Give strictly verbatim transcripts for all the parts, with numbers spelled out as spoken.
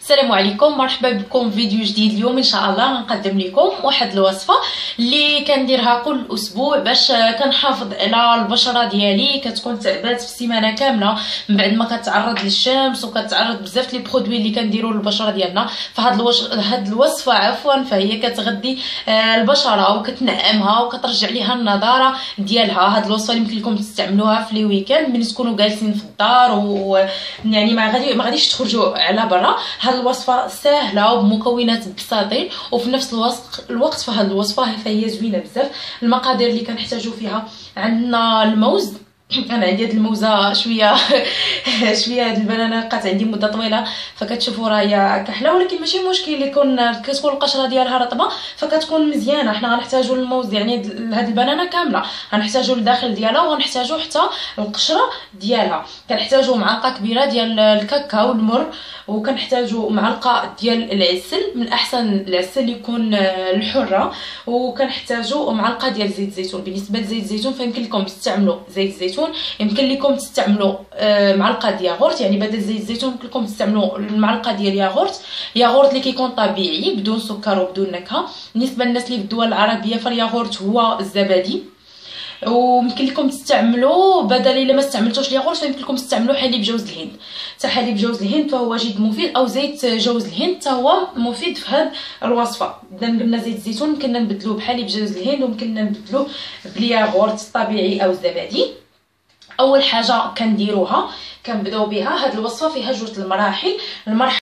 السلام عليكم، مرحبا بكم في فيديو جديد. اليوم ان شاء الله غنقدم لكم واحد الوصفه اللي كنديرها كل اسبوع باش كنحافظ على البشره ديالي. كتكون تعبات في السيمانه كامله من بعد ما كتعرض للشمس وكتعرض بزاف لي برودوي اللي كنديروا للبشره ديالنا. فهاد الوش... هاد الوصفه عفوا فهي كتغذي البشره وكتنعمها وكترجع ليها النضاره ديالها. هاد الوصفه يمكن لكم تستعملوها في لي ويكاند ملي تكونوا جالسين في الدار ويعني ما غادي ما غاديش تخرجوا على برا. هاد الوصفه سهله وبمكونات بساطين وفي نفس الوقت الوقت فهاد الوصفه فهي زوينه بزاف. المقادير اللي كنحتاجو فيها عندنا الموز. انا عندي هاد الموزه شويه شويه هاد البنانه بقات عندي مده طويله فكتشوفوا راهي كحله، ولكن ماشي مشكل يكون كتكون القشره ديالها رطبه فكتكون مزيانه. حنا غنحتاجوا الموز يعني هاد البنانه كامله، غنحتاجوا الداخل ديالها وغنحتاجوا حتى القشره ديالها. كنحتاجوا معلقه كبيره ديال الكاكاو المر، وكنحتاجوا معلقه ديال العسل، من الاحسن العسل يكون الحره، وكنحتاجوا معلقه ديال زيت الزيتون. بالنسبه لزيت الزيتون فيمكن لكم تستعملوا زيت الزيتون، يمكن لكم تستعملوا معلقه ديال ياغورت، يعني بدل زيت الزيتون يمكن لكم تستعملوا المعلقه ديال ياغورت، ياغورت اللي كيكون طبيعي بدون سكر وبدون نكهه. بالنسبه للناس اللي في الدول العربيه فالياغورت هو الزبادي. ويمكن لكم تستعملوا بدل الا ما استعملتوش الياغورت فيمكن لكم تستعملوا حليب جوز الهند. حتى حليب جوز الهند فهو جد مفيد، او زيت جوز الهند حتى هو مفيد في هذه الوصفه. اذا قلنا زيت الزيتون يمكننا نبدلوه بحليب جوز الهند ويمكننا نبدلوه بالياغورت الطبيعي او الزبادي. اول حاجه كنديروها كنبداو بها. هذه الوصفه فيها جوج المراحل. المرحله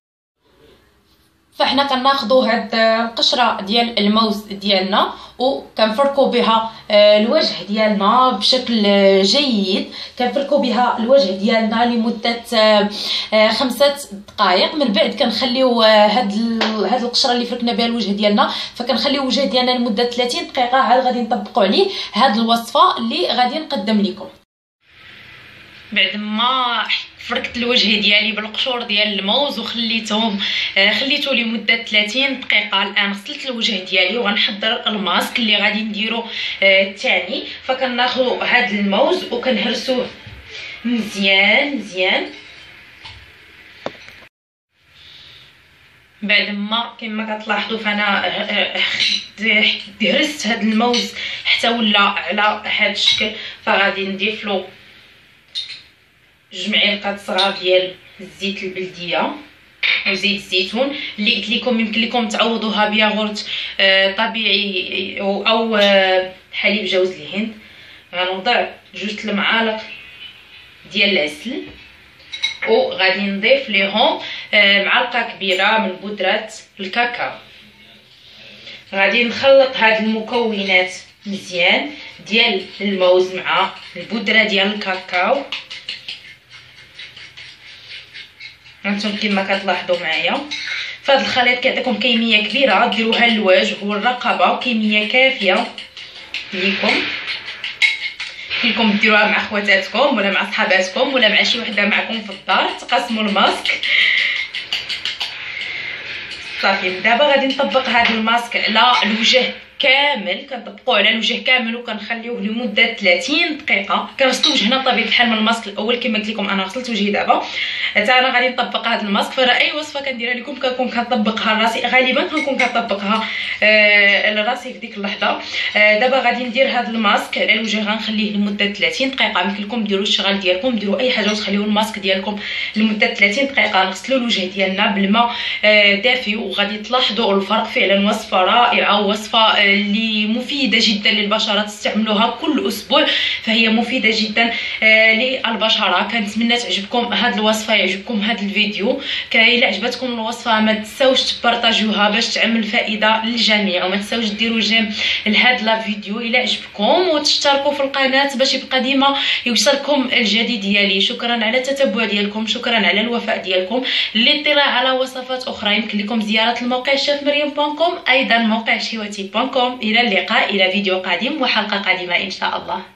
فاحنا كناخذوا هاد القشره ديال الموز ديالنا وكنفركوا بها الوجه ديالنا بشكل جيد. كنفركوا بها الوجه ديالنا لمده خمسة دقائق. من بعد كنخليو هاد هاد القشره اللي فركنا بها الوجه ديالنا فكنخليو الوجه ديالنا لمده ثلاثين دقيقه عاد غادي نطبقوا عليه هاد الوصفه اللي غادي نقدم لكم. بعد ما فركت الوجه ديالي بالقشور ديال الموز وخليتهم خليته لمده ثلاثين دقيقه، الان غسلت الوجه ديالي وغنحضر الماسك اللي غادي نديرو الثاني. فكناخذوا هذا الموز وكنهرسوه مزيان مزيان. بعد ما كما كتلاحظوا فانا هرست هذا الموز حتى ولا على هذا الشكل، فغادي نضيف له جوج معالق صغار ديال الزيت البلديه او زيت الزيتون اللي قلت لكم يمكن لكم تعوضوها بياغورت طبيعي او حليب جوز الهند. غنوضع جوج المعالق ديال العسل وغادي نضيف ليهم معلقه كبيره من بودره الكاكاو. غادي نخلط هاد المكونات مزيان ديال الموز مع البودره ديال الكاكاو. هانتوما كما كتلاحظوا معايا فهاد الخليط كيعطيكم كميه كبيره ديروها للوجه والرقبه، كميه كافيه ليكم. فيكم ديروها مع خواتاتكم ولا مع صحاباتكم ولا مع شي وحده معكم في الدار تقاسموا الماسك. صافي دابا غادي نطبق هذا الماسك على الوجه كامل. كنطبقوه على الوجه كامل وكنخليوه لمده ثلاثين دقيقه. كنغسلوا وجهنا بطبيعه الحال من الماسك الاول كما قلت لكم. انا غسلت وجهي دابا حتى انا غادي نطبق هذا الماسك. فراه اي وصفه كنديرها لكم كنكون كنطبقها لراسي، غالبا كنكون كنطبقها آه لراسي في ديك اللحظه. آه دابا غادي ندير هذا الماسك على الوجه، غنخليه لمده ثلاثين دقيقه. يمكن لكم ديروا الشغل ديالكم، ديروا اي حاجه وتخليوا الماسك ديالكم لمده ثلاثين دقيقه. نغسلوا الوجه ديالنا بالماء آه دافي وغادي تلاحظوا الفرق. فعلا وصفه رائعه، وصفه اللي مفيده جدا للبشره، تستعملوها كل اسبوع فهي مفيده جدا آه للبشره. كنتمنى تعجبكم هذه الوصفه، يعجبكم هذا الفيديو. الا عجبتكم الوصفه ما تنساوش تبارطاجيوها باش تعمل فائده للجميع، وما تنساوش ديروا جيم لهذا لا فيديو الا عجبكم، وتشتركوا في القناه باش يبقى ديما يوصلكم الجديد ديالي. شكرا على التتبع ديالكم، شكرا على الوفاء ديالكم. للاطلاع على وصفات اخرى يمكن لكم زياره الموقع شيف مريم دوت كوم، ايضا موقع شهوتي دوت كوم. الى اللقاء، الى فيديو قادم وحلقه قادمه ان شاء الله.